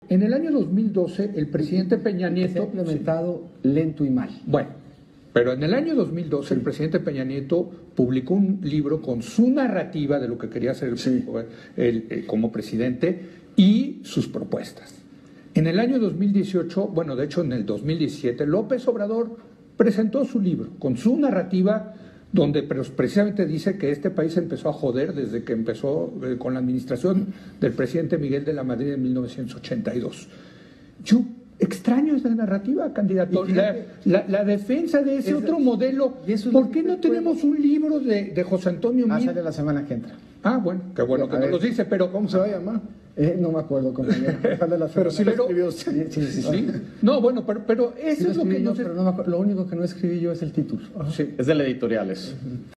En el año 2012, el presidente Peña Nieto... Se ha implementado lento y mal. Bueno, pero en el año 2012 el presidente Peña Nieto publicó un libro con su narrativa de lo que quería hacer como presidente y sus propuestas. En el año 2018, bueno, de hecho en el 2017, López Obrador presentó su libro con su narrativa donde precisamente dice que este país empezó a joder desde que empezó con la administración del presidente Miguel de la Madrid en 1982. Yo extraño esa narrativa, candidato. La defensa de ese otro modelo. ¿Por qué no tenemos un libro de José Antonio Meade? Sale la semana que entra. Ah, bueno, qué bueno que nos lo dice, pero... ¿Cómo se va a llamar? No me acuerdo, compañero. Pero sí lo escribió usted. Sí. No, bueno, pero eso es lo que pero no me acuerdo. Lo único que no escribí yo es el título. Sí. Es del editoriales.